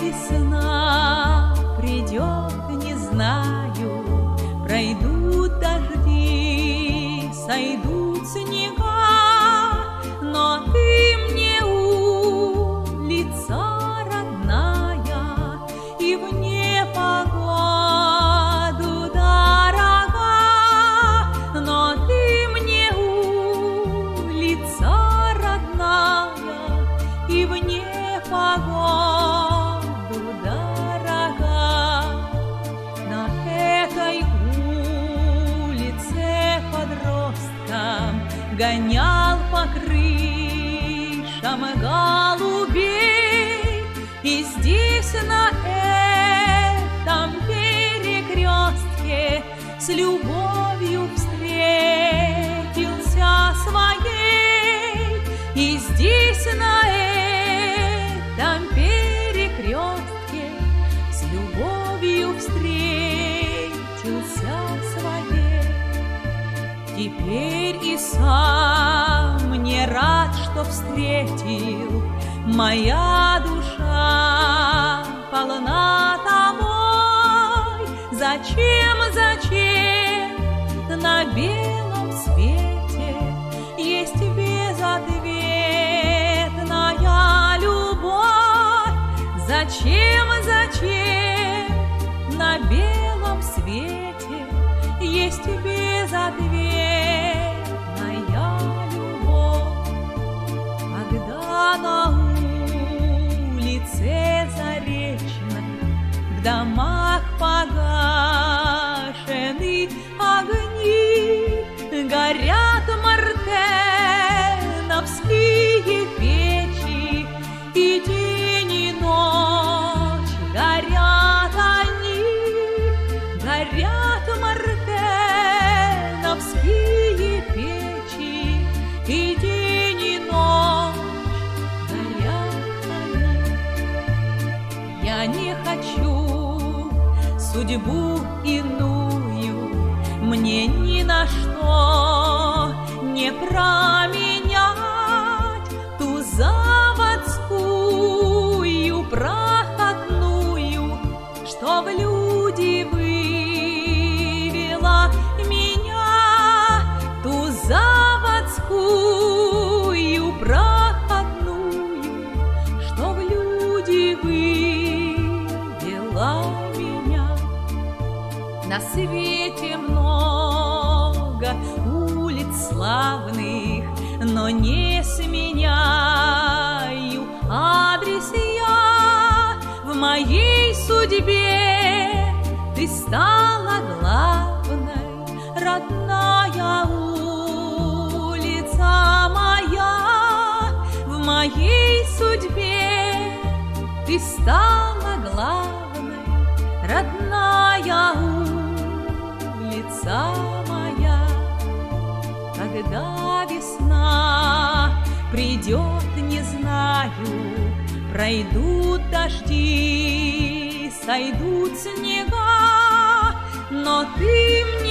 весна придет, не знаю, пройдут дожди, сойдут снега, но ты мне улица родная и в непогоду дорога, но ты мне улица родная и в непогоду дорога. На этой улице подростком гонял по крышам голубей, и здесь на этом перекрестке с любовью встретился своей, и здесь на этом перекрестке с любовью встретился своей. Теперь и сам не рад, что встретил, моя душа полна тобой. Зачем на белом свете есть безответная любовь? Зачем на белом свете есть безответная любовь? Когда на улице Заречной в домах погашены огни, горят мартеновские печи, и день и ночь горят они, горят мартеновские печи, и день и ночь горят они. Я не хочу судьбу иную, мне ни на что не променять ту заводскую проходную, что в люди вывела меня, ту заводскую проходную, что в люди вывела меня. На свете много улиц славных, но не сменяю адрес я. В моей судьбе ты стала главной, родная улица моя. В моей судьбе ты стала главной, родная улица моя. Когда весна придет, не знаю, пройдут дожди, сойдут снега, но ты мне